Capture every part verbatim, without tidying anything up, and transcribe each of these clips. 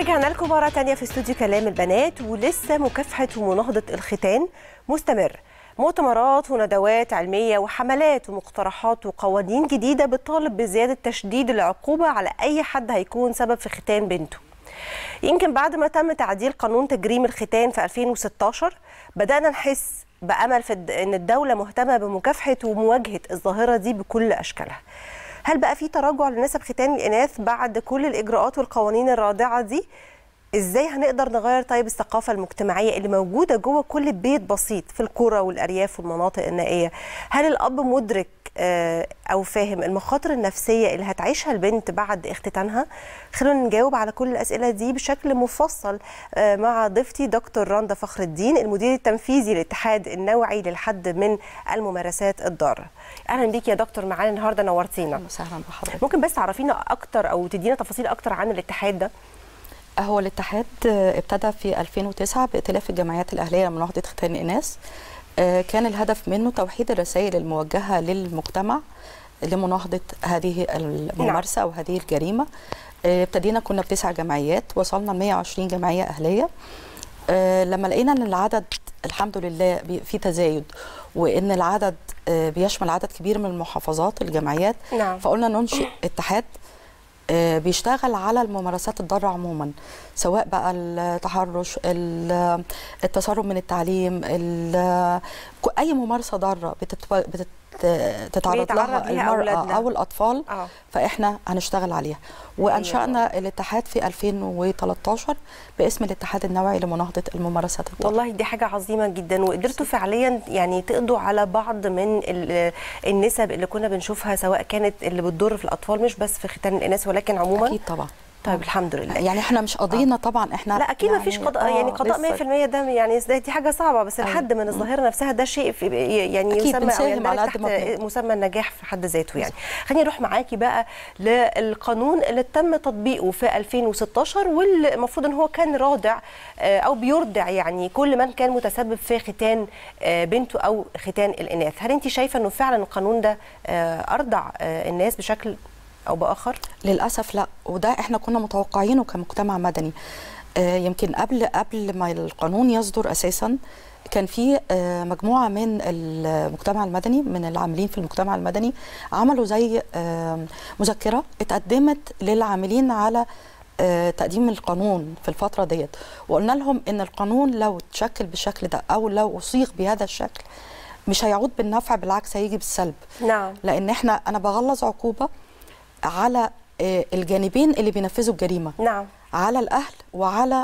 رجعنا لكم مرة تانية في استوديو كلام البنات، ولسه مكافحة ومناهضة الختان مستمر. مؤتمرات وندوات علمية وحملات ومقترحات وقوانين جديدة بتطالب بزيادة تشديد العقوبة على أي حد هيكون سبب في ختان بنته. يمكن بعد ما تم تعديل قانون تجريم الختان في ألفين وستاشر بدأنا نحس بأمل في أن الدولة مهتمة بمكافحة ومواجهة الظاهرة دي بكل أشكالها. هل بقى في تراجع لنسب ختان الإناث بعد كل الإجراءات والقوانين الرادعة دي؟ إزاي هنقدر نغير طيب الثقافة المجتمعية اللي موجودة جوه كل بيت بسيط في القرى والأرياف والمناطق النائية؟ هل الأب مدرك أو فاهم المخاطر النفسية اللي هتعيشها البنت بعد اختتانها؟ خلونا نجاوب على كل الأسئلة دي بشكل مفصل مع ضيفتي دكتور رندا فخر الدين، المدير التنفيذي للاتحاد النوعي للحد من الممارسات الضارة. أهلا بيك يا دكتور معانا النهارده، نورتينا. اهلا وسهلا بحضرتك. ممكن بس تعرفينا أكتر أو تدينا تفاصيل أكتر عن الاتحاد ده؟ هو الاتحاد ابتدى في ألفين وتسعة بائتلاف الجمعيات الأهلية لمناهضة ختان الإناث. كان الهدف منه توحيد الرسائل الموجهة للمجتمع لمناهضة هذه الممارسة أو هذه الجريمة. ابتدينا كنا بتسع جمعيات، وصلنا ل مئة وعشرين جمعية أهلية. لما لقينا أن العدد الحمد لله في تزايد، وأن العدد بيشمل عدد كبير من المحافظات الجمعيات، نعم. فقلنا ننشئ اتحاد بيشتغل على الممارسات الضارة عموما، سواء بقى التحرش، التسرب من التعليم، اي ممارسه ضاره بتتعرض لها المراه او الاطفال. آه. فاحنا هنشتغل عليها. وانشانا أيوة. الاتحاد في ألفين وثلاثة عشر باسم الاتحاد النوعي لمناهضه الممارسات الضاره. والله دي حاجه عظيمه جدا، وقدرتوا فعليا يعني تقضوا على بعض من النسب اللي كنا بنشوفها، سواء كانت اللي بتضر في الاطفال مش بس في ختان الاناث ولكن عموما. اكيد طبعا. طيب الحمد لله. يعني احنا مش قضينا. آه. طبعا احنا لا اكيد يعني ما فيش قضاء، يعني قضاء مية في المية ده يعني دي حاجه صعبه، بس الحد من الظاهره نفسها ده شيء في يعني يسمى او يعني تحت مسمى النجاح في حد ذاته. يعني خليني اروح معاكي بقى للقانون اللي تم تطبيقه في ألفين وستاشر، والمفروض ان هو كان رادع او بيردع يعني كل من كان متسبب في ختان بنته او ختان الاناث. هل انت شايفه انه فعلا القانون ده ارضع الناس بشكل أو بآخر؟ للأسف لا، وده احنا كنا متوقعينه كمجتمع مدني. آه يمكن قبل قبل ما القانون يصدر أساسا كان في آه مجموعة من المجتمع المدني، من العاملين في المجتمع المدني، عملوا زي آه مذكرة اتقدمت للعاملين على آه تقديم القانون في الفترة ديت، وقلنا لهم إن القانون لو تشكل بالشكل ده أو لو أصيغ بهذا الشكل مش هيعود بالنفع، بالعكس هيجي بالسلب. نعم. لأن احنا أنا بغلظ عقوبة على الجانبين اللي بينفذوا الجريمه. نعم. على الاهل وعلى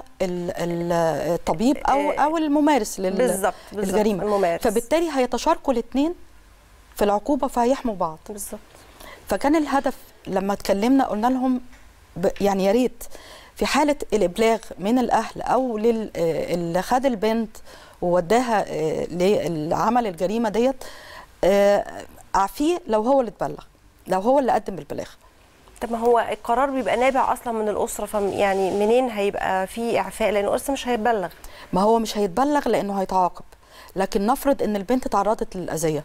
الطبيب او او الممارس للجريمه. الممارس. فبالتالي هيتشاركوا الاثنين في العقوبه فهيحموا بعض. بالظبط. فكان الهدف لما اتكلمنا قلنا لهم يعني يا ريت في حاله الابلاغ من الاهل او اللي خد البنت ووداها لعمل الجريمه ديت، اعفيه لو هو اللي اتبلغ، لو هو اللي قدم البلاغ. طب ما هو القرار بيبقى نابع اصلا من الاسره، فيعني منين هيبقى في اعفاء؟ لان الاسره مش هيتبلغ. ما هو مش هيتبلغ لانه هيتعاقب، لكن نفرض ان البنت تعرضت للاذيه،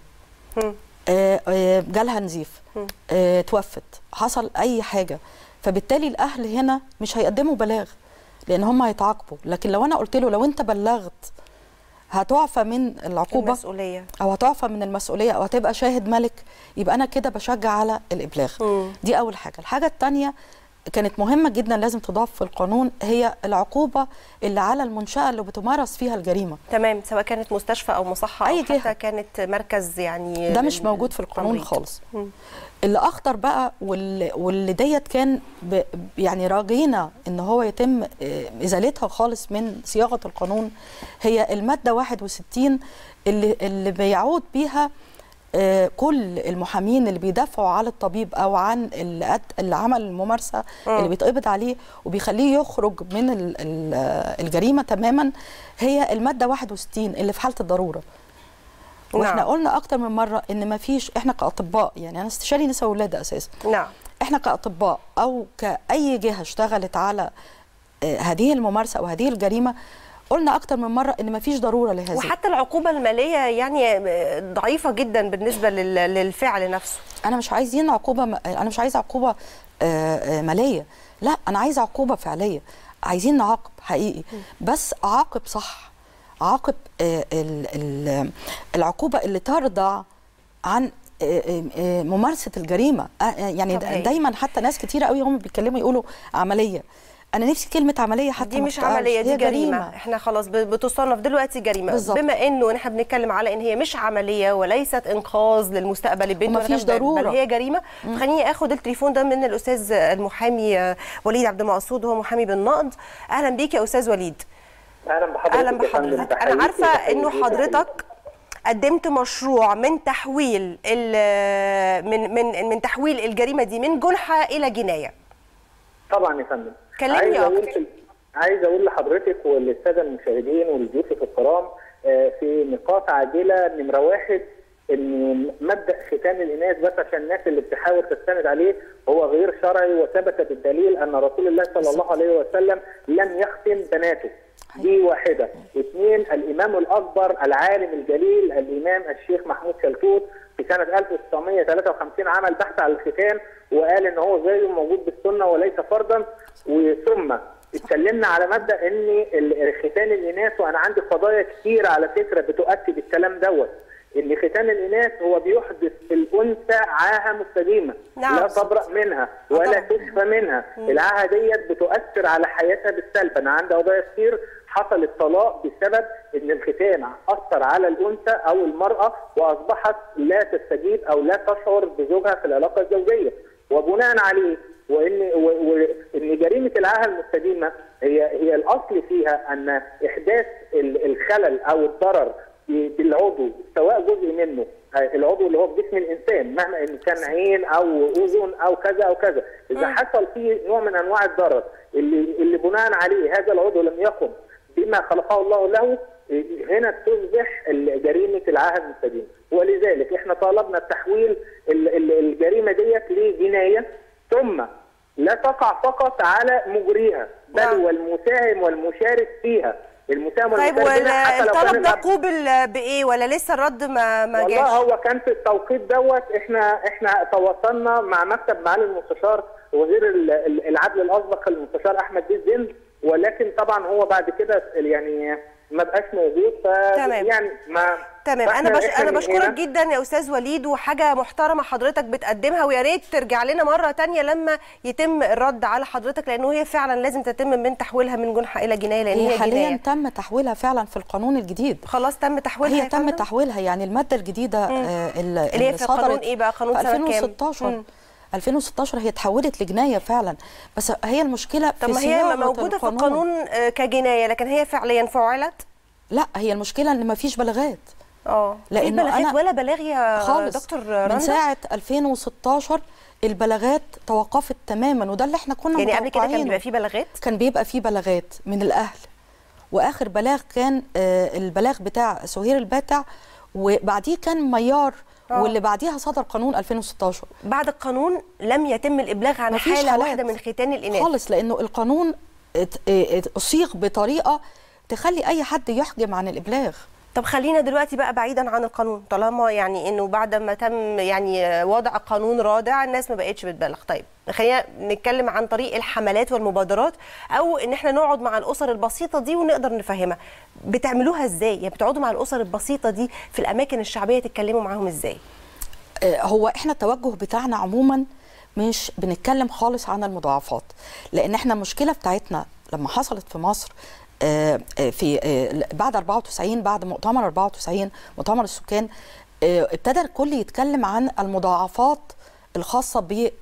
جالها نزيف، آه، توفت، حصل اي حاجه، فبالتالي الاهل هنا مش هيقدموا بلاغ لان هم هيتعاقبوا. لكن لو انا قلت له لو انت بلغت هتعفى من العقوبه المسؤوليه، او هتعفى من المسؤوليه، او هتبقى شاهد ملك، يبقى انا كده بشجع على الابلاغ. مم. دي اول حاجه. الحاجه الثانيه كانت مهمه جدا لازم تضاف في القانون، هي العقوبه اللي على المنشاه اللي بتمارس فيها الجريمه. تمام، سواء كانت مستشفى او مصحه أي او حتى جهة. كانت مركز، يعني ده مش موجود في القانون تمريض. خالص. مم. اللي اخطر بقى واللي, واللي ديت كان يعني راجينا ان هو يتم ازالتها خالص من صياغه القانون، هي الماده واحد وستين اللي اللي بيعود بيها كل المحامين اللي بيدافعوا على الطبيب او عن اللي عمل الممارسه اللي بيتقبض عليه وبيخليه يخرج من الجريمه تماما، هي الماده واحد وستين اللي في حاله الضروره. واحنا نعم. قلنا اكتر من مره ان ما فيش، احنا كاطباء، يعني انا استشاري نساء ولاده اساسا، نعم، احنا كاطباء او كاي جهه اشتغلت على هذه الممارسه او هذه الجريمه، قلنا اكتر من مره ان ما فيش ضروره لهذا. وحتى العقوبه الماليه يعني ضعيفه جدا بالنسبه للفعل نفسه. انا مش عايزين عقوبه، انا مش عايزه عقوبه ماليه، لا انا عايزه عقوبه فعليه. عايزين نعاقب حقيقي، بس اعاقب صح، اعاقب العقوبه اللي ترضع عن ممارسه الجريمه. يعني دايما حتى ناس كتيره قوي هم بيتكلموا يقولوا عمليه، انا نفسي كلمه عمليه حتى دي مش عمليه، دي جريمه. جريمه احنا خلاص بتصنف دلوقتي جريمه بالزبط. بما انه احنا بنتكلم على ان هي مش عمليه وليست انقاذ للمستقبل البنت ومفيش ضروره، بل هي جريمه. خليني اخد التليفون ده من الاستاذ المحامي وليد عبد المقصود، وهو محامي بالنقد. اهلا بيك يا استاذ وليد. اهلا بحضرتك. اهلا بحضرتك. انا عارفه انه حضرتك قدمت مشروع من تحويل من من من تحويل الجريمه دي من جنحه الى جنايه. طبعا يا فندم. كلمني اكتر. عايز اقول لحضرتك وللساده المشاهدين ولضيوفك الكرام في نقاط عاجله. نمره واحد، ان مبدا ختان الاناث، بس عشان الناس اللي بتحاول تستند عليه، هو غير شرعي، وثبت بالدليل ان رسول الله صلى الله عليه وسلم لم يختن بناته. دي واحده. اثنين، الامام الاكبر العالم الجليل الامام الشيخ محمود شلتوت في سنه ألف وتسعمائة وثلاثة وخمسين عمل بحث على الختان، وقال ان هو زيه موجود بالسنه وليس فرضا. وثم اتكلمنا على مبدا ان ختان الاناث، وانا عندي قضايا كثيره على فكره بتؤكد الكلام دوت، ان ختان الاناث هو بيحدث في الانثى عاهه مستديمه. نعم. لا تبرأ منها ولا تشفى منها. العاهه ديت بتؤثر على حياتها بالسلب. انا عندي قضايا كتير حصل الطلاق بسبب ان الختان اثر على الانثى او المراه، واصبحت لا تستجيب او لا تشعر بزوجها في العلاقه الزوجيه. وبناء عليه وان وان جريمه العاهه المستديمه هي هي الاصل فيها ان احداث الخلل او الضرر بالعضو، سواء جزء منه العضو اللي هو في جسم الانسان، مهما ان كان عين او اذن او كذا او كذا، اذا حصل فيه نوع من انواع الضرر اللي اللي بناء عليه هذا العضو لم يقم بما خلقه الله له، هنا تصبح جريمه العاهه المستديمه. ولذلك احنا طالبنا تحويل الجريمه ديت لجنايه، ثم لا تقع فقط على مجريها بل والمساهم والمشارك فيها. المساهم طيب والطلب ده قوبل بايه ولا لسه الرد ما ما جاش؟ والله هو كان في التوقيت دوت احنا احنا تواصلنا مع مكتب معالي المستشار وزير العدل الاسبق المستشار احمد بيه الزند، ولكن طبعا هو بعد كده يعني ما بقاش موجود. ف يعني ما تمام. انا بش... انا بشكرك جدا يا استاذ وليد، وحاجه محترمه حضرتك بتقدمها، ويا ريت ترجع لنا مره ثانيه لما يتم الرد على حضرتك، لانه هي فعلا لازم تتم من تحويلها من جنحه الى جنايه، لان هي, هي حاليا جناية. تم تحويلها فعلا في القانون الجديد. خلاص تم تحويلها. هي تم تحويلها، يعني الماده الجديده آه اللي, اللي هي في قانون ايه بقى؟ قانون سنه ألفين وستاشر. مم. ألفين وستاشر هي اتحولت لجنايه فعلا، بس هي المشكله في طب ما هي موجوده في القانون كجنايه، لكن هي فعليا فعلت؟ لا، هي المشكله ان ما فيش بلاغات. اه لانه بلاغات ولا بلاغ يا خالص دكتور رندا؟ من ساعه ألفين وستاشر البلاغات توقفت تماما، وده اللي احنا كنا يعني قبل كده كان بيبقى فيه بلاغات؟ كان بيبقى فيه بلاغات من الاهل، واخر بلاغ كان آه البلاغ بتاع سهير الباتع، وبعديه كان ميار، أوه. واللي بعديها صدر قانون ألفين وستاشر. بعد القانون لم يتم الابلاغ عن حاله واحده من ختان الاناث خالص، لانه القانون اصيغ بطريقه تخلي اي حد يحجم عن الابلاغ. طب خلينا دلوقتي بقى بعيدا عن القانون، طالما يعني انه بعد ما تم يعني وضع قانون رادع الناس ما بقتش بتبلغ. طيب خلينا نتكلم عن طريق الحملات والمبادرات، او ان احنا نقعد مع الاسر البسيطه دي ونقدر نفهمها. بتعملوها ازاي؟ يعني بتقعدوا مع الاسر البسيطه دي في الاماكن الشعبيه تتكلموا معاهم ازاي؟ هو احنا التوجه بتاعنا عموما مش بنتكلم خالص عن المضاعفات، لان احنا المشكله بتاعتنا لما حصلت في مصر في بعد أربعة وتسعين، بعد مؤتمر أربعة وتسعين مؤتمر السكان، ابتدى الكل يتكلم عن المضاعفات الخاصه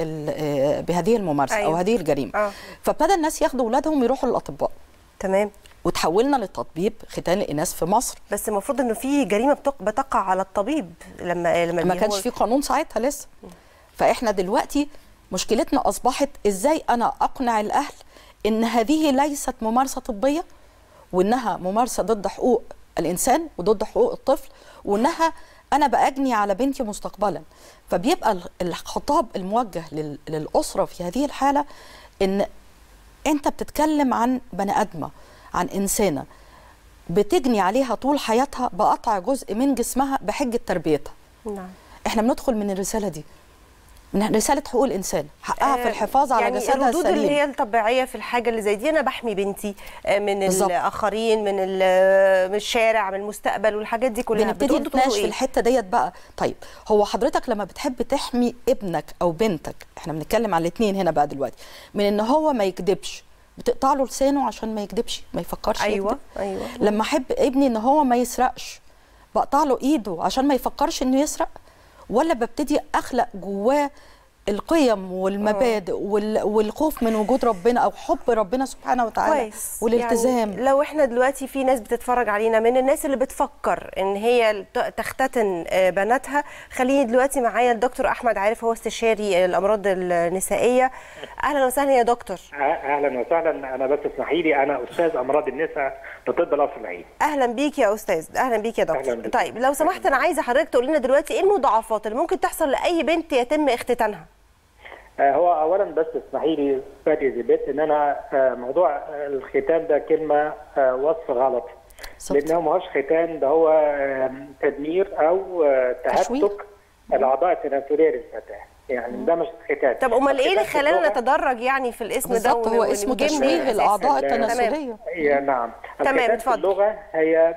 بهذه الممارسه. أيوة. او هذه الجريمه. آه. فابتدى الناس ياخدوا اولادهم يروحوا للاطباء. تمام. وتحولنا للتطبيب ختان الاناث في مصر. بس المفروض انه في جريمه بتقع على الطبيب لما لما ما كانش في قانون ساعتها لسه. فاحنا دلوقتي مشكلتنا اصبحت ازاي انا اقنع الاهل ان هذه ليست ممارسه طبيه، وانها ممارسه ضد حقوق الانسان وضد حقوق الطفل، وانها انا باجني على بنتي مستقبلا. فبيبقى الخطاب الموجه للاسره في هذه الحاله ان انت بتتكلم عن بني ادمه، عن انسانه بتجني عليها طول حياتها بقطع جزء من جسمها بحجه تربيتها. نعم. احنا بندخل من الرساله دي، من رساله حقوق الانسان، حقها في الحفاظ على يعني جسدها السليم. الردود اللي هي الطبيعيه في الحاجه اللي زي دي، انا بحمي بنتي من بالزبط. الاخرين، من من الشارع، من المستقبل، والحاجات دي كلها. بنبتدي نتناقش في الحته ديت بقى. طيب هو حضرتك لما بتحب تحمي ابنك او بنتك، احنا بنتكلم على الاثنين هنا بقى دلوقتي، من ان هو ما يكذبش، بتقطع له لسانه عشان ما يكذبش، ما يفكرش ايوه يكذب. ايوه. لما احب ابني ان هو ما يسرقش، بقطع له ايده عشان ما يفكرش انه يسرق، ولا ببتدي اخلق جواه القيم والمبادئ والخوف من وجود ربنا او حب ربنا سبحانه وتعالى كويس. والالتزام. يعني لو احنا دلوقتي في ناس بتتفرج علينا من الناس اللي بتفكر ان هي تختتن بناتها، خليني دلوقتي معايا الدكتور احمد عارف، هو استشاري الامراض النسائيه. اهلا وسهلا يا دكتور. اهلا وسهلا. انا بس اسمحي لي، انا استاذ امراض النساء بطب القصر العيني. اهلا بيك يا استاذ. اهلا بيك يا دكتور. طيب لو سمحت، انا عايزه حضرتك تقول لنا دلوقتي ايه المضاعفات اللي ممكن تحصل لاي بنت يتم اختتانها؟ هو اولا بس اسمحي لي فادي زبيت ان انا موضوع الختان ده كلمه وصف غلط، لانه ما هوش ختان، ده هو تدمير او تهتك الاعضاء التناسليه للفتاه، يعني ده مش ختان. طب امال ايه اللي خلانا نتدرج يعني في الاسم ده؟ بالظبط، هو اسمه تشويه الاعضاء التناسليه. نعم. تمام، اتفضل. في اللغه هي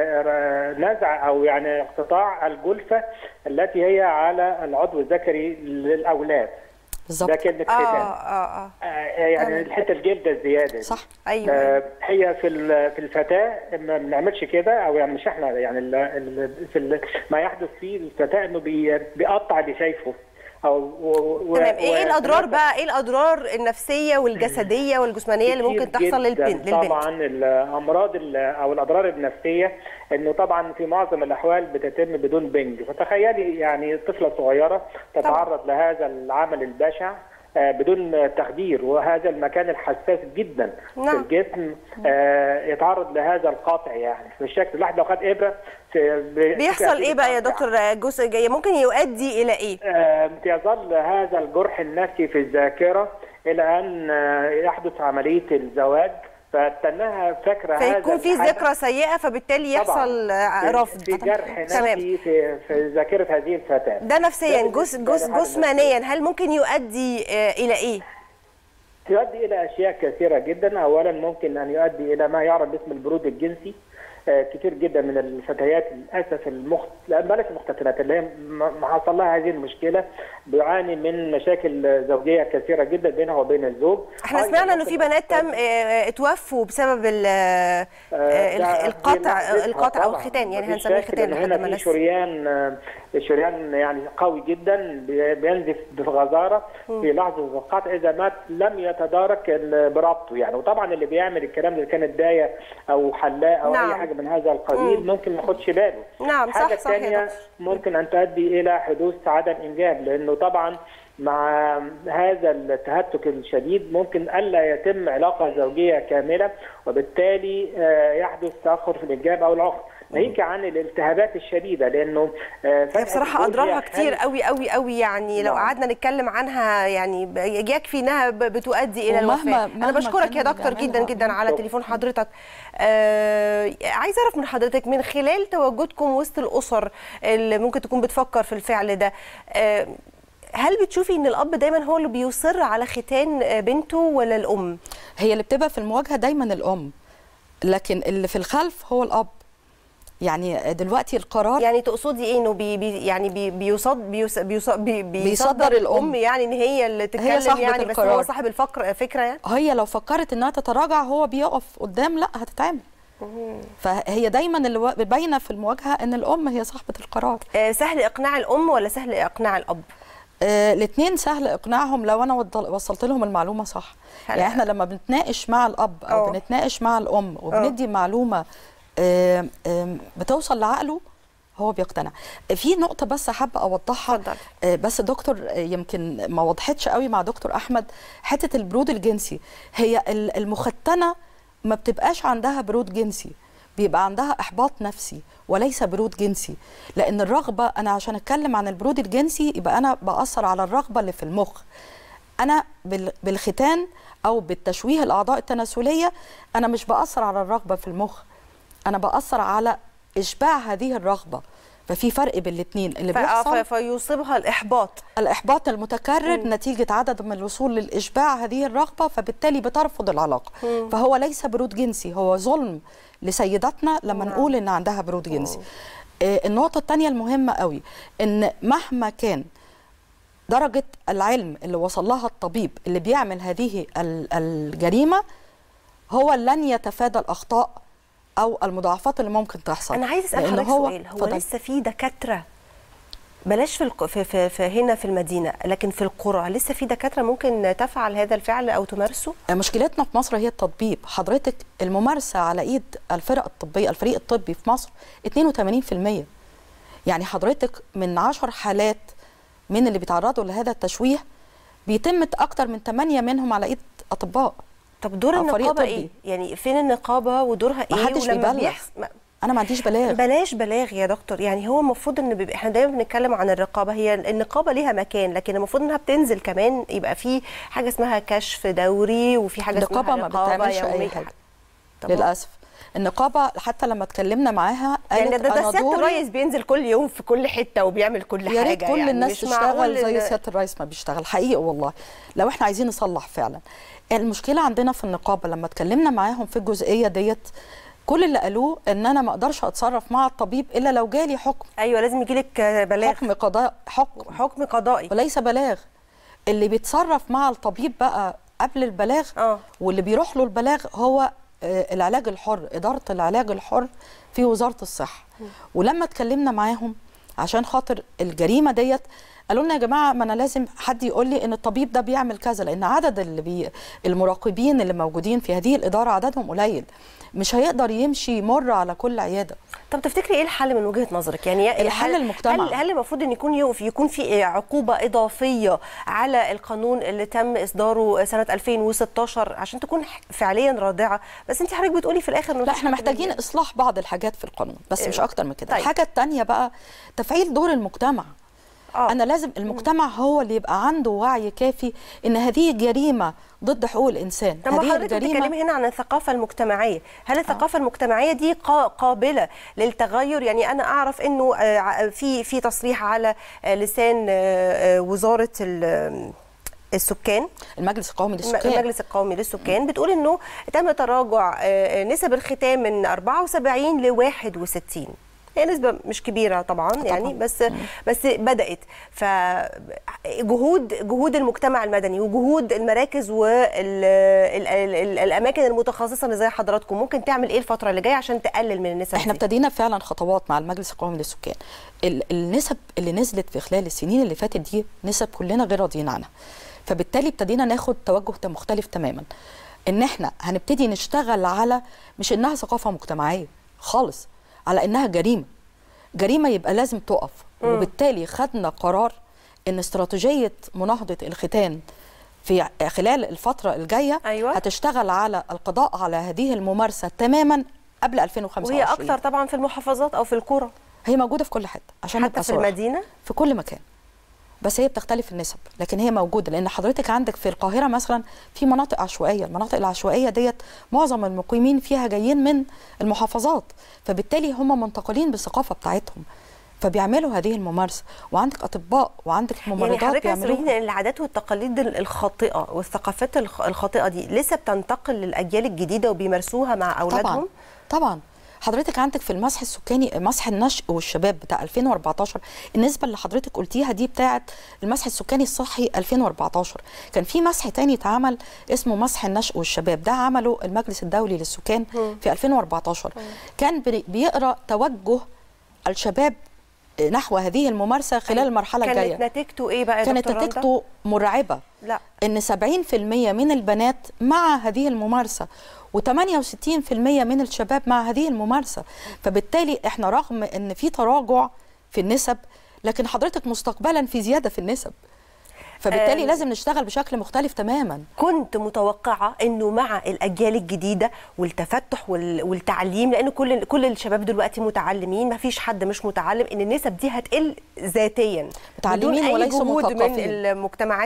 نزع او يعني اقتطاع الجلفه التي هي على العضو الذكري للاولاد. بالظبط. ده كلمه ختان. اه اه اه يعني الحته الجلده الزياده. صح. ايوه. آه هي في في الفتاه ما بنعملش كده، او يعني مش احنا، يعني ال ال في ال ما يحدث في الفتاه انه بي بيقطع اللي شايفه او و تمام. ايه الاضرار بقى؟ ايه الاضرار النفسيه والجسديه والجسمانيه اللي ممكن تحصل للبنت؟ طبعا الامراض او الاضرار النفسيه انه طبعا في معظم الاحوال بتتم بدون بنج، فتخيلي يعني طفله صغيره تتعرض طبعا لهذا العمل البشع بدون تخدير، وهذا المكان الحساس جدا نعم. في الجسم يتعرض لهذا القطع، يعني في الشكل الواحد لو خد ابره بيحصل ايه بقى يا دكتور؟ جزء جاي ممكن يؤدي الى ايه؟ يظل هذا الجرح النفسي في الذاكره الى ان يحدث عمليه الزواج، فتنها فاكره هذا، فيكون في ذكرى سيئه، فبالتالي يحصل رفض. في جرح نفسي في في ذاكره هذه الفتاه. ده نفسيا. جس جس جسمانيا هل ممكن يؤدي الى ايه؟ يؤدي الى اشياء كثيره جدا. اولا ممكن ان يؤدي الى ما يعرف باسم البرود الجنسي. كتير جدا من الفتيات للاسف المخت... بلاش المختتنات اللي هي ما حصل لها هذه المشكله بيعاني من مشاكل زوجيه كثيره جدا بينها وبين الزوج. احنا سمعنا انه في بنات تم اتوفوا بسبب القطع القطع او الختان، يعني هنسميه ختان لحد ما هنا في شريان شريان يعني قوي جدا بينزف بغزاره في لحظه القطع اذا مات لم يتدارك بربطه يعني. وطبعا اللي بيعمل الكلام ده كانت دايه او حلاق او نعم. اي حاجه من هذا القبيل مم. ممكن ما ياخدش باله. نعم صح. حاجه ثانيه ممكن ان تؤدي الى حدوث عدم انجاب، لانه طبعا مع هذا التهتك الشديد ممكن الا يتم علاقه زوجيه كامله، وبالتالي يحدث تاخر في الانجاب او العقم، ناهيك عن الالتهابات الشديده، لانه بصراحه اضرارها كتير قوي قوي قوي يعني. نعم. لو قعدنا نتكلم عنها يعني يكفي انها بتؤدي الى الوفاه. انا بشكرك يا دكتور جدا جدا على تليفون حضرتك. آه عايزه اعرف من حضرتك من خلال تواجدكم وسط الاسر اللي ممكن تكون بتفكر في الفعل ده، آه هل بتشوفي ان الاب دايما هو اللي بيصر على ختان بنته ولا الام؟ هي اللي بتبقى في المواجهه دايما الام، لكن اللي في الخلف هو الاب. يعني دلوقتي القرار، يعني تقصدي ايه؟ انه بي بي يعني بي بيصد بيص بيص بي بيصدر الام، يعني ان هي اللي تتكلم، هي يعني بس هو صاحب الفكر فكره يعني. هي لو فكرت انها تتراجع هو بيقف قدام، لا هتتعمل. فهي دايما اللي باينه في المواجهه ان الام هي صاحبه القرار. آه سهل اقناع الام ولا سهل اقناع الاب؟ آه الاثنين سهل اقناعهم لو انا وصلت لهم المعلومه صح. حلقة. يعني احنا لما بنتناقش مع الاب او أوه. بنتناقش مع الام وبندي أوه. معلومه آه آه بتوصل لعقله هو بيقتنع. في نقطه بس حابه اوضحها، آه بس دكتور يمكن ما وضحتش قوي مع دكتور احمد حته البرود الجنسي. هي المختنه ما بتبقاش عندها برود جنسي، بيبقى عندها احباط نفسي وليس برود جنسي. لان الرغبه، انا عشان اتكلم عن البرود الجنسي يبقى انا باثر على الرغبه اللي في المخ. انا بالختان او بالتشويه الاعضاء التناسليه انا مش باثر على الرغبه في المخ، انا باثر على اشباع هذه الرغبه. ففي فرق بين الاثنين اللي ف- بيحصل. ف- فيصيبها الاحباط. الإحباط المتكرر مم. نتيجة عدد من الوصول للإشباع هذه الرغبة، فبالتالي بترفض العلاقة. مم. فهو ليس برود جنسي، هو ظلم لسيداتنا لما مم. نقول إن عندها برود جنسي. آه النقطة الثانية المهمة قوي، إن مهما كان درجة العلم اللي وصل لها الطبيب اللي بيعمل هذه الجريمة، هو لن يتفادى الأخطاء أو المضاعفات اللي ممكن تحصل. أنا عايز أسأل حضرتك سؤال، هو فضل. لسه في دكاترة بلاش في, الق... في, في, في هنا في المدينة، لكن في القرى لسه في دكاترة ممكن تفعل هذا الفعل أو تمارسه؟ مشكلتنا في مصر هي التطبيب. حضرتك الممارسة على إيد الفرق الطبية، الفريق الطبي في مصر اثنين وثمانين بالمئة. يعني حضرتك من عشر حالات من اللي بيتعرضوا لهذا التشويه بيتم أكتر من ثمانية منهم على إيد أطباء. طب دور النقابة إيه؟ يعني فين النقابة ودورها إيه؟ ما حدش بيبلغ. انا ما عنديش بلاغ. بلاش بلاغ يا دكتور. يعني هو المفروض ان بيبقى احنا دايما بنتكلم عن الرقابه، هي النقابه ليها مكان، لكن المفروض انها بتنزل كمان، يبقى في حاجه اسمها كشف دوري، وفي حاجه اسمها النقابه ما بتعملش اي حاجه للاسف. النقابه حتى لما اتكلمنا معاها قالت يعني ده, ده سياده الرئيس بينزل كل يوم في كل حته وبيعمل كل حاجه. يا ريت كل يعني الناس تشتغل زي سياده الرئيس ما بيشتغل حقيقي والله، لو احنا عايزين نصلح فعلا. المشكله عندنا في النقابه لما اتكلمنا معاهم في الجزئيه ديت، كل اللي قالوه ان انا ما اقدرش اتصرف مع الطبيب الا لو جالي حكم. ايوه لازم يجي لك بلاغ، حكم قضاء، حكم حكم قضائي وليس بلاغ. اللي بيتصرف مع الطبيب بقى قبل البلاغ اه واللي بيروح له البلاغ هو العلاج الحر، اداره العلاج الحر في وزاره الصحه. ولما اتكلمنا معاهم عشان خاطر الجريمه ديت، قالوا لنا يا جماعه ما انا لازم حد يقول لي ان الطبيب ده بيعمل كذا، لان عدد اللي بي المراقبين اللي موجودين في هذه الاداره عددهم قليل، مش هيقدر يمشي يمر على كل عياده. طب تفتكري ايه الحل من وجهه نظرك؟ يعني الحل المجتمع. هل, هل المفروض ان يكون يوقف يكون في عقوبه اضافيه على القانون اللي تم اصداره سنه ألفين وستاشر عشان تكون فعليا رادعه؟ بس انت حضرتك بتقولي في الاخر لا احنا محتاجين يعني اصلاح بعض الحاجات في القانون بس إيه؟ مش اكتر من كده. طيب. الحاجه الثانيه بقى تفعيل دور المجتمع. آه. أنا لازم المجتمع هو اللي يبقى عنده وعي كافي إن هذه جريمة ضد حقوق الإنسان. طب هذه حضرتك بتتكلمي هنا عن الثقافة المجتمعية، هل الثقافة آه. المجتمعية دي قابلة للتغير؟ يعني أنا أعرف إنه في في تصريح على لسان وزارة السكان، المجلس القومي للسكان المجلس القومي للسكان بتقول إنه تم تراجع نسب الختان من أربعة وسبعين ل واحد وستين. هي نسبة مش كبيرة طبعا, طبعا يعني بس مم. بس بدأت. فجهود جهود المجتمع المدني وجهود المراكز والأماكن المتخصصة اللي زي حضراتكم ممكن تعمل إيه الفترة اللي جاية عشان تقلل من النسب؟ احنا ابتدينا فعلا خطوات مع المجلس القومي للسكان. النسب اللي نزلت في خلال السنين اللي فاتت دي نسب كلنا غير راضيين عنها، فبالتالي ابتدينا ناخد توجه مختلف تماما، ان احنا هنبتدي نشتغل على مش انها ثقافة مجتمعية خالص، على انها جريمه جريمه يبقى لازم تقف. مم. وبالتالي خدنا قرار ان استراتيجيه مناهضه الختان في خلال الفتره الجايه أيوة. هتشتغل على القضاء على هذه الممارسه تماما قبل ألفين وخمسة وعشرين. وهي اكثر طبعا في المحافظات او في القرى، هي موجوده في كل حته عشان حتى في المدينه في كل مكان، بس هي بتختلف النسب لكن هي موجوده. لان حضرتك عندك في القاهره مثلا في مناطق عشوائيه، المناطق العشوائيه ديت معظم المقيمين فيها جايين من المحافظات، فبالتالي هم منتقلين بالثقافه بتاعتهم فبيعملوا هذه الممارسه. وعندك اطباء وعندك ممرضات يعني بيعملوا. يعني العادات والتقاليد الخاطئه والثقافات الخاطئه دي لسه بتنتقل للاجيال الجديده وبيمارسوها مع اولادهم؟ طبعا طبعا. حضرتك عندك في المسح السكاني مسح النشء والشباب بتاع ألفين وأربعتاشر، النسبه اللي حضرتك قلتيها دي بتاعه المسح السكاني الصحي ألفين وأربعتاشر. كان في مسح تاني اتعمل اسمه مسح النشء والشباب، ده عمله المجلس الدولي للسكان في ألفين وأربعتاشر. كان بيقرا توجه الشباب نحو هذه الممارسه خلال المرحله الجايه. كانت نتيجته ايه بقى يا كانت دكتور نتيجته مرعبه. لا ان سبعين بالمئة من البنات مع هذه الممارسه وثمانية وستين بالمئة من الشباب مع هذه الممارسه. فبالتالي احنا رغم ان في تراجع في النسب لكن حضرتك مستقبلا في زياده في النسب، فبالتالي لازم نشتغل بشكل مختلف تماما. كنت متوقعه انه مع الاجيال الجديده والتفتح والتعليم، لان كل كل الشباب دلوقتي متعلمين، ما فيش حد مش متعلم، ان النسب دي هتقل ذاتيا متعلمين وليسوا مثقفين من المجتمعات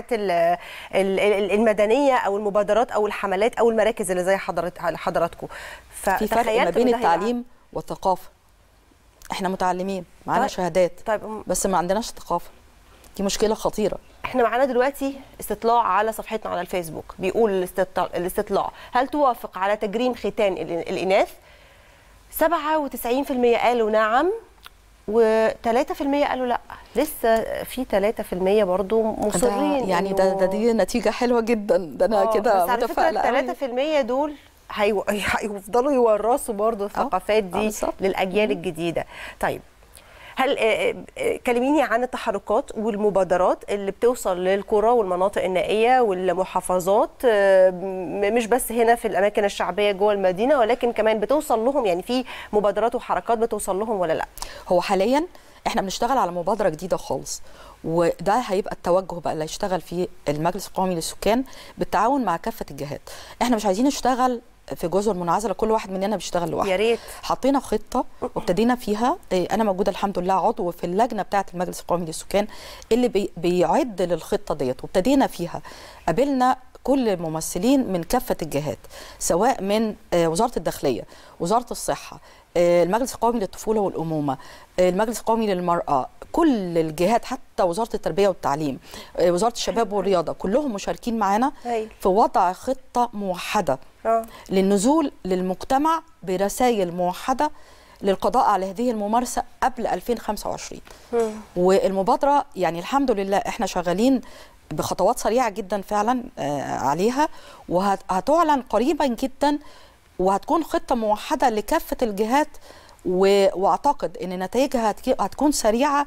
المدنيه او المبادرات او الحملات او المراكز اللي زي حضرتك حضراتكم. في فرق ما بين التعليم والثقافه. احنا متعلمين معانا طيب. شهادات طيب بس ما عندناش ثقافه. دي مشكله خطيره. احنا معانا دلوقتي استطلاع على صفحتنا على الفيسبوك بيقول الاستطلاع, الاستطلاع هل توافق على تجريم ختان الإناث؟ سبعة وتسعين بالمئة قالوا نعم وثلاثة بالمئة قالوا لا. لسه في ثلاثة بالمئة برضو مصرين. يعني ده, ده دي نتيجه حلوه جدا. ده انا كده متفائله قوي. ثلاثة بالمئة دول هيفضلوا يورثوا برضو الثقافات دي للأجيال الجديدة. طيب هل كلميني عن التحركات والمبادرات اللي بتوصل للقرى والمناطق النائية والمحافظات، مش بس هنا في الأماكن الشعبية جوه المدينة ولكن كمان بتوصل لهم، يعني في مبادرات وحركات بتوصل لهم ولا لا؟ هو حاليا احنا بنشتغل على مبادرة جديدة خالص، وده هيبقى التوجه بقى اللي هيشتغل فيه المجلس القومي للسكان بالتعاون مع كافة الجهات. احنا مش عايزين نشتغل في جزر منعزله كل واحد مننا بيشتغل لوحده. يا ريت. حطينا خطه وابتدينا فيها. انا موجوده الحمد لله عضو في اللجنه بتاعه المجلس القومي للسكان اللي بي بيعد للخطه ديت، وابتدينا فيها. قابلنا كل الممثلين من كافه الجهات، سواء من وزاره الداخليه، وزاره الصحه، المجلس القومي للطفوله والامومه، المجلس القومي للمراه، كل الجهات، حتى وزاره التربيه والتعليم، وزاره الشباب والرياضه، كلهم مشاركين معانا في وضع خطه موحده للنزول للمجتمع برسائل موحده للقضاء على هذه الممارسه قبل ألفين وخمسة وعشرين. والمبادره يعني الحمد لله احنا شغالين بخطوات سريعه جدا فعلا عليها، وهتعلن قريبا جدا، وهتكون خطه موحده لكافه الجهات، واعتقد ان نتائجها هتكون سريعه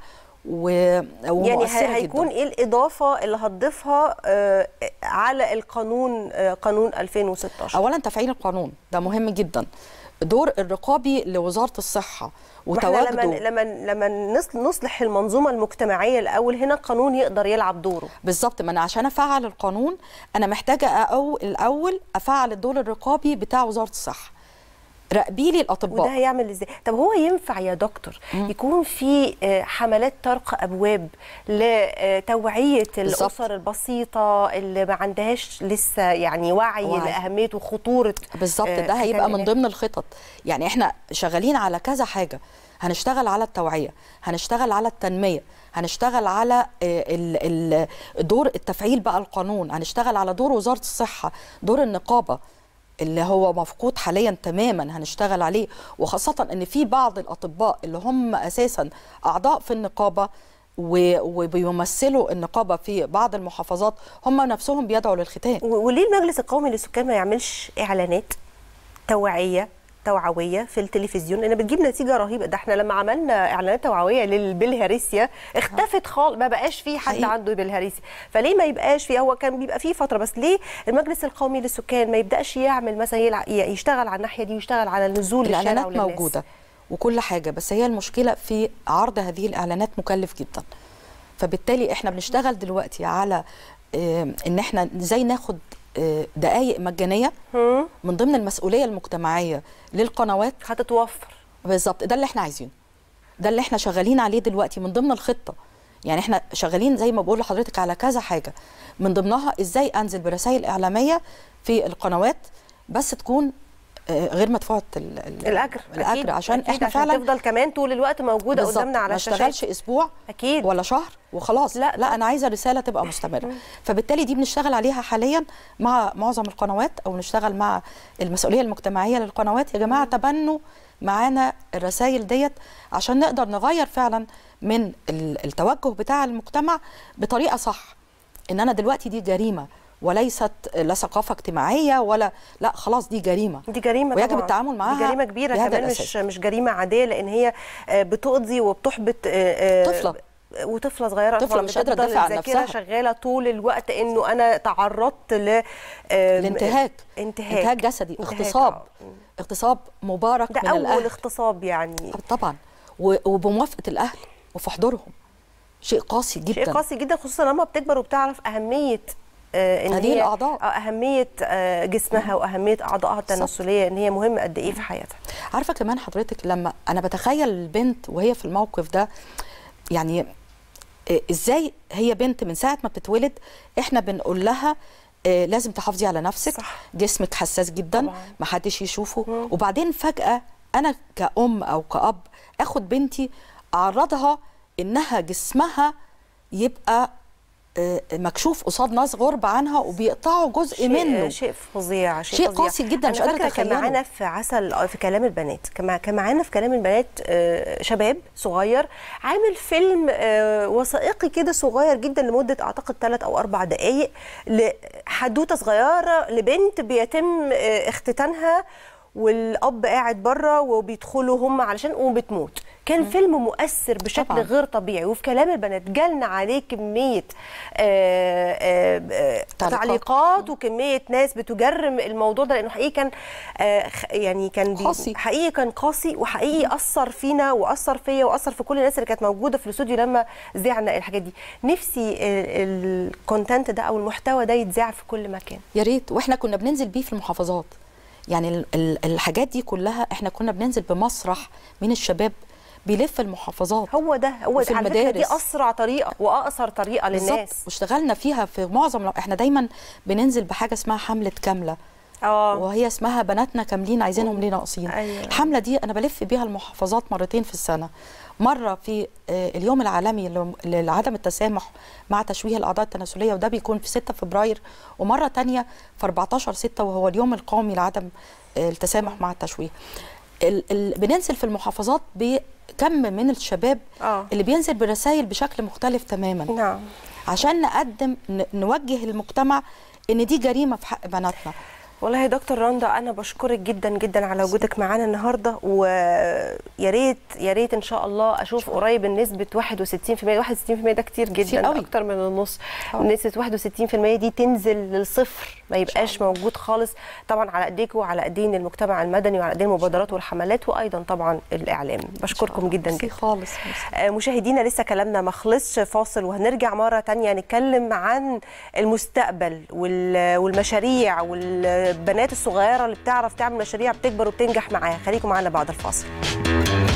ومؤثره. يعني هيكون جداً. ايه الاضافه اللي هتضيفها على القانون، قانون ألفين وستاشر؟ اولا تفعيل القانون ده مهم جدا، دور الرقابي لوزاره الصحه وتواجده. لما لما لما نصلح المنظومه المجتمعيه الاول، هنا القانون يقدر يلعب دوره. بالظبط. ما انا عشان افعل القانون انا محتاجه أو الاول افعل الدور الرقابي بتاع وزاره الصحه. راقبي لي الاطباء. وده هيعمل ازاي؟ طب هو ينفع يا دكتور مم. يكون في حملات طرق ابواب لتوعيه الاسر البسيطه اللي ما عندهاش لسه يعني وعي, وعي. لاهميه وخطوره؟ بالظبط. ده هيبقى من ضمن الخطط. يعني احنا شغالين على كذا حاجه. هنشتغل على التوعيه، هنشتغل على التنميه، هنشتغل على دور التفعيل بقى القانون، هنشتغل على دور وزاره الصحه، دور النقابه اللي هو مفقود حاليا تماما، هنشتغل عليه. وخاصة ان في بعض الاطباء اللي هم اساسا اعضاء في النقابة وبيمثلوا النقابة في بعض المحافظات، هم نفسهم بيدعوا للختان. وليه المجلس القومي للسكان ما يعملش اعلانات توعية توعويه في التلفزيون؟ لان بتجيب نتيجه رهيبه. ده احنا لما عملنا اعلانات توعويه للبلهارسيا اختفت خالص، ما بقاش في حد عنده بلهارسيا. فليه ما يبقاش في؟ هو كان بيبقى في فتره، بس ليه المجلس القومي للسكان ما يبداش يعمل مثلا يشتغل على الناحيه دي ويشتغل على النزول للشارع وللناس؟ الاعلانات موجوده وكل حاجه، بس هي المشكله في عرض هذه الاعلانات مكلف جدا. فبالتالي احنا بنشتغل دلوقتي على ان احنا ازاي ناخد دقائق مجانيه من ضمن المسؤوليه المجتمعيه للقنوات هتتوفر. بالظبط. ده اللي احنا عايزينه، ده اللي احنا شغالين عليه دلوقتي من ضمن الخطه. يعني احنا شغالين زي ما بقول لحضرتك على كذا حاجه، من ضمنها ازاي انزل برسائل اعلاميه في القنوات بس تكون غير مدفوعه الاجر الاجر أكيد. عشان أكيد. احنا عشان فعلا تفضل كمان طول الوقت موجوده قدامنا على الشاشات، ما اشتغلش اسبوع اكيد ولا شهر وخلاص. لا لا انا عايزه الرساله تبقى مستمره. فبالتالي دي بنشتغل عليها حاليا مع معظم القنوات، او نشتغل مع المسؤوليه المجتمعيه للقنوات. يا جماعه تبنوا معانا الرسائل ديت عشان نقدر نغير فعلا من التوجه بتاع المجتمع بطريقه صح. ان انا دلوقتي دي جريمه وليست لا ثقافه اجتماعيه ولا لا، خلاص دي جريمه، دي جريمه ويجب طبعا. التعامل معاها. دي جريمه كبيره كمان، مش مش جريمه عاديه، لان هي بتؤذي وبتحبط طفله وطفله صغيره، طفله مش قادره تدافع عن نفسها، شغاله طول الوقت انه انا تعرضت ل الانتهاك انتهاك انتهاك جسدي، اغتصاب اغتصاب مبارك ده من اول الأهل. اغتصاب يعني طبعا، وبموافقه الاهل وفي حضورهم. شيء قاسي جدا، شيء قاسي جدا، خصوصا لما بتكبر وبتعرف اهميه آه إن هذه الاعضاء، اهميه آه جسمها واهميه اعضائها التناسليه، ان هي مهمه قد ايه في حياتها. عارفه كمان حضرتك لما انا بتخيل البنت وهي في الموقف ده، يعني ازاي هي بنت من ساعه ما بتتولد احنا بنقول لها آه لازم تحافظي على نفسك، صح. جسمك حساس جدا، ما حدش يشوفه. مم. وبعدين فجاه انا كأم او كأب اخد بنتي اعرضها انها جسمها يبقى مكشوف قصاد ناس غرب عنها وبيقطعوا جزء شيء منه. شيء فظيع، شيء, شيء قاسي جدا، مش قادره اتخيله. كان معانا في عسل في كلام البنات، كان معانا في كلام البنات شباب صغير عامل فيلم وثائقي كده صغير جدا لمده اعتقد ثلاث او اربع دقائق لحدوته صغيره لبنت بيتم اختتانها والاب قاعد بره وبيدخلوا هم علشان وبتموت. كان فيلم مؤثر بشكل طبعا. غير طبيعي، وفي كلام البنات جالنا عليه كميه آآ آآ تعليقات وكميه ناس بتجرم الموضوع ده، لانه حقيقي كان يعني كان قاسي، حقيقي كان قاسي وحقيقي اثر فينا واثر فيا واثر في كل الناس اللي كانت موجوده في الاستوديو لما ذيعنا الحاجات دي. نفسي الكونتنت ده او المحتوى ده يتذاع في كل مكان، يا ريت. واحنا كنا بننزل بيه في المحافظات، يعني الحاجات دي كلها احنا كنا بننزل بمسرح من الشباب بيلف المحافظات. هو ده هو ده على فكرة دي اسرع طريقه واقصر طريقه للناس بالظبط. واشتغلنا فيها في معظم، احنا دايما بننزل بحاجه اسمها حمله كامله، اه وهي اسمها بناتنا كاملين عايزينهم ليه ناقصين. أيوة. الحمله دي انا بلف بيها المحافظات مرتين في السنه، مره في اليوم العالمي لعدم التسامح مع تشويه الاعضاء التناسليه وده بيكون في ستة فبراير، ومره ثانيه في أربعتاشر ستة وهو اليوم القومي لعدم التسامح مع التشويه. ال ال بننزل في المحافظات بكم من الشباب آه. اللي بينزل برسائل بشكل مختلف تماما. نعم. عشان نقدم نوجه المجتمع ان دي جريمه في حق بناتنا. والله يا دكتور رندا انا بشكرك جدا جدا على وجودك معانا النهارده، ويا ريت يا ريت ان شاء الله اشوف قريب نسبه واحد وستين في المية. واحد وستين في المية ده كتير جدا، اكتر من النص. نسبه واحد وستين في المية دي تنزل للصفر، ما يبقاش موجود خالص. طبعا على ايديكم وعلى ايدين المجتمع المدني وعلى ايدين المبادرات والحملات وايضا طبعا الاعلام. بشكركم جدا جدا خالص. مشاهدينا لسه كلامنا ما خلصش، فاصل وهنرجع مره ثانيه نتكلم عن المستقبل والمشاريع وال البنات الصغيره اللي بتعرف تعمل مشاريع بتكبر وبتنجح معاها. خليكم معانا بعد الفاصل.